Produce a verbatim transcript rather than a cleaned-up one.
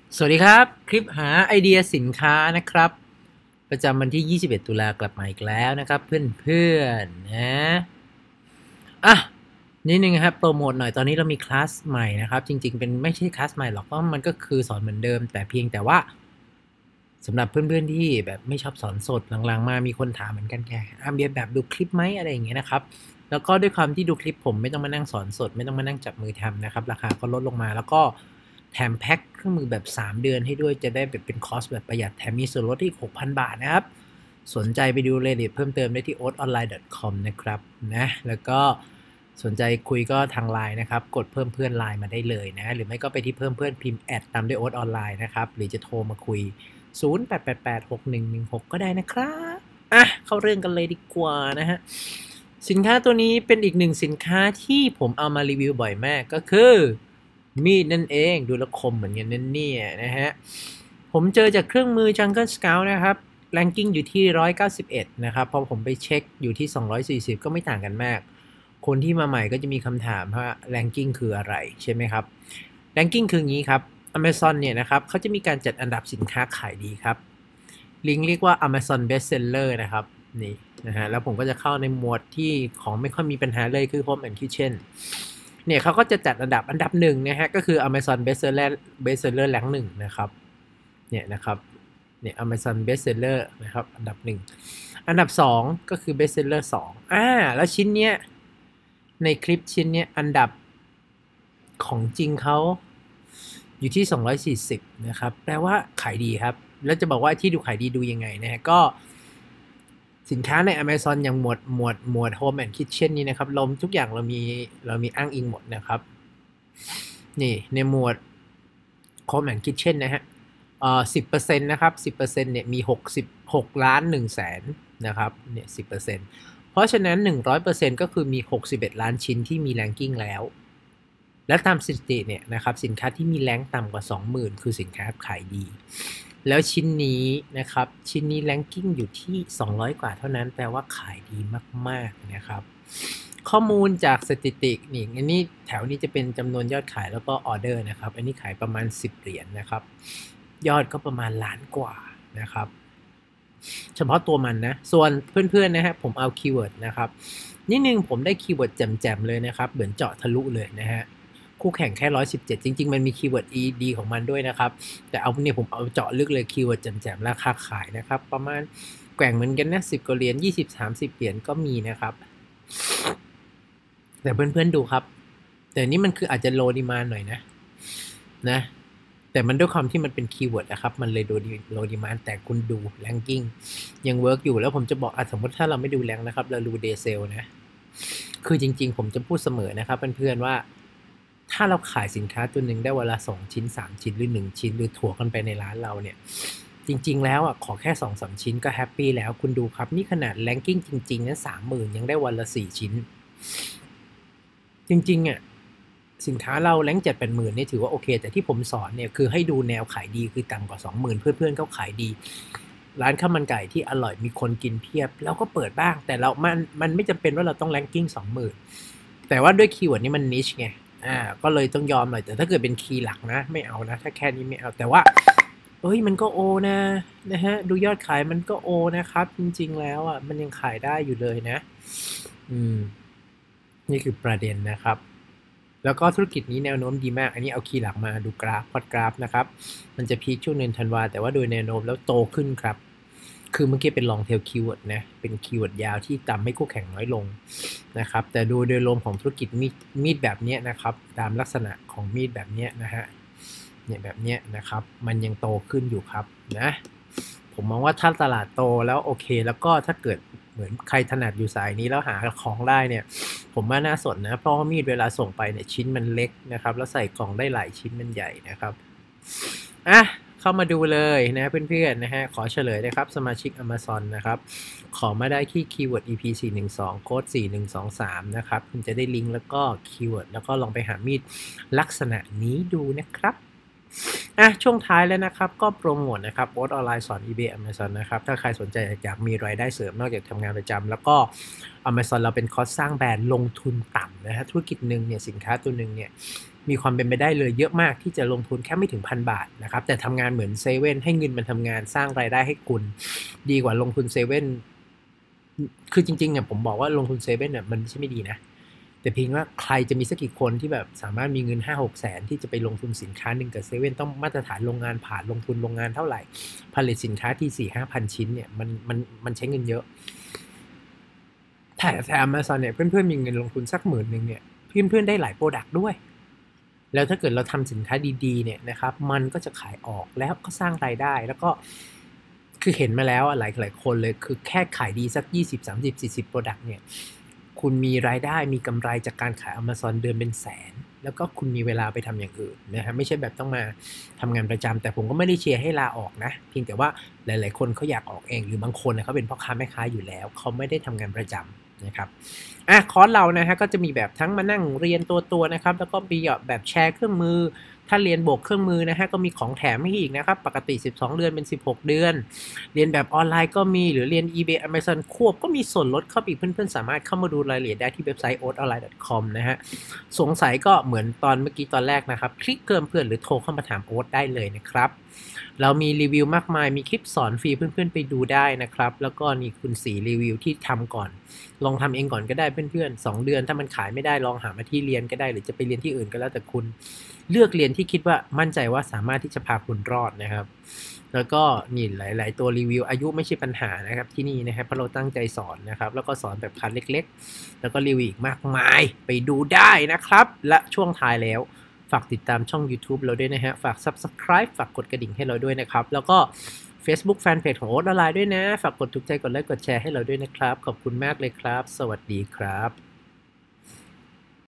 สวัสดีครับคลิปหาไอเดียสินค้านะครับประจำวันที่ยี่สิบเอ็ดตุลากลับมาอีกแล้วนะครับเพื่อนๆนะอ่ะนิดนึงครับโปรโมทหน่อยตอนนี้เรามีคลาสใหม่นะครับจริงๆเป็นไม่ใช่คลาสใหม่หรอกก็มันก็คือสอนเหมือนเดิมแต่เพียงแต่ว่าสำหรับเพื่อนๆที่แบบไม่ชอบสอนสดหลังๆมามีคนถามเหมือนกันแกอ่ะเรียนแบบดูคลิปไหมอะไรอย่างเงี้ยนะครับแล้วก็ด้วยความที่ดูคลิปผมไม่ต้องมานั่งสอนสดไม่ต้องมานั่งจับมือทำนะครับราคาก็ลดลงมาแล้วก็แถมแพ็คเครื่องมือแบบสามเดือนให้ด้วยจะได้แบบเป็นคอสแบบประหยัดแถมมีส่วนลดอีก หกพัน บาทนะครับสนใจไปดูรายละเอียดเพิ่มเติมได้ที่ โอ๊ต ออนไลน์ ดอท คอม นะครับนะแล้วก็สนใจคุยก็ทาง ไลน์ นะครับกดเพิ่มเพื่อน ไลน์ มาได้เลยนะหรือไม่ก็ไปที่เพิ่มเพื่อนพิมพ์แอดตามด้วย โอ๊ต ออนไลน์ นะครับหรือจะโทรมาคุยศูนย์ แปด แปด แปด หก หนึ่ง หนึ่ง หก ก็ได้นะครับอ่ะเข้าเรื่องกันเลยดีกว่านะฮะสินค้าตัวนี้เป็นอีกหนึ่งสินค้าที่ผมเอามารีวิวบ่อยมากก็คือมีดนั่นเองดูแลคมเหมือนกันนั่นเนี่ยนะฮะผมเจอจากเครื่องมือ Jungle Scout นะครับ ranking อยู่ที่หนึ่งร้อยเก้าสิบเอ็ดนะครับพอผมไปเช็คอยู่ที่สองร้อยสี่สิบก็ไม่ต่างกันมากคนที่มาใหม่ก็จะมีคำถามว่า ranking คืออะไรใช่ไหมครับ ranking คืออย่างนี้ครับ Amazon เนี่ยนะครับเขาจะมีการจัดอันดับสินค้าขายดีครับลิงก์เรียกว่า Amazon Bestseller นะครับนี่นะฮะแล้วผมก็จะเข้าในหมวดที่ของไม่ค่อยมีปัญหาเลยคือ Home and Kitchen เนี่ยเขาก็จะจัดอันดับอันดับหนึ่งนะฮะก็คือ Amazon Bestseller Bestseller Rank หนึ่งนะครับเนี่ยนะครับเนี่ย Amazon Bestseller นะครับอันดับหนึ่งอันดับสองก็คือ Bestseller สองอ่าแล้วชิ้นเนี้ยในคลิปชิ้นเนี้ยอันดับของจริงเขาอยู่ที่สองร้อยสี่สิบนะครับแปลว่าขายดีครับแล้วจะบอกว่าที่ดูขายดีดูยังไงนะฮะก็สินค้าใน Amazon อย่างหมวดหมวดหมวด Home and Kitchen นี่นะครับเราทุกอย่างเรามีเรามีอ้างอิงหมดนะครับนี่ในหมวด Home and Kitchen นะฮะเอ่อสิบเปอร์เซ็นต์นะครับสิบเปอร์เซ็นต์เนี่ยมีหกสิบหกล้านหนึ่งแสนนะครับเนี่ยสิบเปอร์เซ็นต์เพราะฉะนั้น หนึ่งร้อยเปอร์เซ็นต์ ก็คือมีหกสิบเอ็ดล้านชิ้นที่มี ranking แล้วและตามสถิติเนี่ยนะครับสินค้าที่มีแรงต่ำกว่า สองหมื่น คือสินค้าขายดีแล้วชิ้นนี้นะครับชิ้นนี้ ranking อยู่ที่สองร้อยกว่าเท่านั้นแปลว่าขายดีมากๆนะครับข้อมูลจากสถิตินี่อันนี้แถวนี้จะเป็นจำนวนยอดขายแล้วก็ออเดอร์นะครับอันนี้ขายประมาณสิบเหรียญ นะครับยอดก็ประมาณล้านกว่านะครับเฉพาะตัวมันนะส่วนเพื่อนๆนะฮะผมเอาคีย์เวิร์ดนะครับนิดนึงผมได้คีย์เวิร์ดแจ่มๆเลยนะครับเหมือนเจาะทะลุเลยนะฮะคู่แข่งแค่หนึ่งร้อยสิบเจ็ดจริงๆมันมีคีย์เวิร์ด อี ดี ของมันด้วยนะครับแต่เอาเนี่ยผมเอาเจาะลึกเลยคีย์เวิร์ดแจ่มๆราคาขายนะครับประมาณแกว่งเหมือนกันนะสิบกว่าเหรียญยี่สิบ สามสิบเหรียญก็มีนะครับแต่เพื่อนๆดูครับแต่นี่มันคืออาจจะโลดีมานหน่อยนะนะแต่มันด้วยความที่มันเป็นคีย์เวิร์ดนะครับมันเลยโดดีโลดีมานแต่คุณดูแรงกิ้งยังเวิร์กอยู่แล้วผมจะบอกอ่ะสมมติถ้าเราไม่ดูแรงนะครับเราดูเดย์เซลนะคือจริงๆผมจะพูดเสมอนะครับเพื่อนๆว่าถ้าเราขายสินค้าตัวหนึ่งได้เวลาสองชิ้นสามชิ้นหรือหนึ่งชิ้นหรือถั่วกันไปในร้านเราเนี่ยจริงๆแล้วอ่ะขอแค่สองสามชิ้นก็แฮปปี้แล้วคุณดูครับนี่ขนาดแรงกิ้งจริงๆนั้นสามหมื่นยังได้วันละสี่ชิ้นจริงๆอ่ะสินค้าเราแรงเจ็ดแปดหมื่นนี่ถือว่าโอเคแต่ที่ผมสอนเนี่ยคือให้ดูแนวขายดีคือต่ำกว่าสองหมื่นเพื่อนๆเขาขายดีร้านข้าวมันไก่ที่อร่อยมีคนกินเพียบเราก็เปิดบ้างแต่เรามันมันไม่จำเป็นว่าเราต้องแรงกิ้งสองหมื่นแต่ว่าด้วยคีย์เวิร์ดนี้มันนิชไงอ่าก็เลยต้องยอมหน่อยแต่ถ้าเกิดเป็นคีย์หลักนะไม่เอานะถ้าแค่นี้ไม่เอาแต่ว่าเอ้ยมันก็โอนะนะฮะดูยอดขายมันก็โอนะครับจริงๆแล้วอ่ะมันยังขายได้อยู่เลยนะอืมนี่คือประเด็นนะครับแล้วก็ธุรกิจนี้แนวโน้มดีมากอันนี้เอาคีย์หลักมาดูกราฟพอดกราฟนะครับมันจะพีคช่วงเดือนธันวาแต่ว่าโดยแนวโน้มแล้วโตขึ้นครับคือเมื่อกี้เป็น long tail keyword นะเป็นคีย์เวิร์ดยาวที่ทำให้คู่แข่งน้อยลงนะครับแต่ดูโดยรวมของธุรกิจมีดมีดแบบนี้นะครับตามลักษณะของมีดแบบนี้นะฮะเนี่ยแบบนี้นะครับมันยังโตขึ้นอยู่ครับนะผมมองว่าถ้าตลาดโตแล้วโอเคแล้วก็ถ้าเกิดเหมือนใครถนัดอยู่สายนี้แล้วหาของได้เนี่ยผมว่าน่าสนนะเพราะว่ามีดเวลาส่งไปเนี่ยชิ้นมันเล็กนะครับแล้วใส่กล่องได้หลายชิ้นมันใหญ่นะครับอ่ะเข้ามาดูเลยนะเพื่อนๆนะฮะขอเฉลยนะครับสมาชิก Amazon นะครับขอมาได้ที่คีย์เวิร์ด อี พี สี่หนึ่งสองโค้ดสี่หนึ่งสองสามนะครับคุณจะได้ลิงก์แล้วก็คีย์เวิร์ดแล้วก็ลองไปหามีดลักษณะนี้ดูนะครับอ่ะช่วงท้ายแล้วนะครับก็โปรโมทนะครับโอ๊ตออนไลน์สอน eBay Amazon นะครับถ้าใครสนใจอยากมีรายได้เสริมนอกจากทำงานประจำแล้วก็ Amazon เราเป็นคอร์สสร้างแบรนด์ลงทุนต่ำนะฮะธุรกิจหนึ่งเนี่ยสินค้าตัวหนึ่งเนี่ยมีความเป็นไปได้เลยเยอะมากที่จะลงทุนแค่ไม่ถึงพันบาทนะครับแต่ทำงานเหมือนเซเว่นให้เงินมันทำงานสร้างรายได้ให้คุณดีกว่าลงทุนเซเว่นคือจริงๆเนี่ยผมบอกว่าลงทุนเซเว่นเนี่ยมันไม่ใช่ไม่ดีนะแต่เพียงว่าใครจะมีสักกี่คนที่แบบสามารถมีเงิน ห้าหก แสนที่จะไปลงทุนสินค้าหนึ่งกับเซเว่นต้องมาตรฐานโรงงานผ่านลงทุนโรงงานเท่าไหร่ผลิตสินค้าที่ สี่ห้าพัน ชิ้นเนี่ยมันมันมันใช้เงินเยอะแต่แต่ Amazon เนี่ยเพื่อนๆมีเงินลงทุนสักหมื่นหนึ่งเนี่ยเพื่อนๆได้หลายโปรดักต์ด้วยแล้วถ้าเกิดเราทำสินค้าดีๆเนี่ยนะครับมันก็จะขายออกแล้วก็สร้างรายได้แล้วก็คือเห็นมาแล้วหลายหลายคนเลยคือแค่ขายดีสักยี่สิบ สามสิบ สี่สิบโปรดักต์เนี่ยคุณมีรายได้มีกำไรจากการขาย Amazon เดือนเป็นแสนแล้วก็คุณมีเวลาไปทำอย่างอื่นนะฮะไม่ใช่แบบต้องมาทำงานประจำแต่ผมก็ไม่ได้เชียร์ให้ลาออกนะเพียงแต่ว่าหลายๆคนเขาอยากออกเองหรือบางคนเขาเป็นพ่อค้าแม่ค้าอยู่แล้วเขาไม่ได้ทำงานประจำนะครับอ่ะคอร์สเรานะฮะก็จะมีแบบทั้งมานั่งเรียนตัวตัวนะครับแล้วก็มีแบบแชร์เครื่องมือถ้าเรียนบวกเครื่องมือนะฮะก็มีของแถมให้อีกนะครับปกติสิบสองเดือนเป็นสิบหกเดือนเรียนแบบออนไลน์ก็มีหรือเรียน eBay Amazon ควบก็มีส่วนลดเข้าไปอีกเพื่อนๆสามารถเข้ามาดูรายละเอียดได้ที่เว็บไซต์ โอ๊ต ออนไลน์ ดอท คอม นะฮะสงสัยก็เหมือนตอนเมื่อกี้ตอนแรกนะครับคลิกเพิ่มเพื่อนหรือโทรเข้ามาถามโอ๊ตได้เลยนะครับเรามีรีวิวมากมายมีคลิปสอนฟรีเพื่อนๆไปดูได้นะครับแล้วก็นี่คุณสีรีวิวที่ทำก่อนลองทำเองก่อนก็ได้เพื่อนๆสองเดือนถ้ามันขายไม่ได้ลองหามาที่เรียนก็ได้หรือจะไปเรียนที่อื่นก็แล้วแต่คุณเลือกเรียนที่คิดว่ามั่นใจว่าสามารถที่จะพาคุณรอดนะครับแล้วก็นี่หลายๆตัวรีวิวอายุไม่ใช่ปัญหานะครับที่นี่นะครับเพราะเราตั้งใจสอนนะครับแล้วก็สอนแบบคันเล็กๆแล้วก็รีวิวอีกมากมายไปดูได้นะครับและช่วงท้ายแล้วฝากติดตามช่อง YouTube เราด้วยนะฮะฝาก Subscribe ฝากกดกระดิ่งให้เราด้วยนะครับแล้วก็ Facebook Fanpage ของโอ๊ตออนไลน์ด้วยนะฝากกดถูกใจกดไลค์กดแชร์ให้เราด้วยนะครับขอบคุณมากเลยครับสวัสดีครับ